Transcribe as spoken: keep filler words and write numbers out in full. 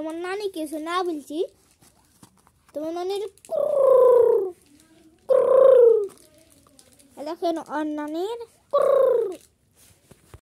তোমার নানি কিছু না বলছি, তোমার নানির দেখেন আর নানির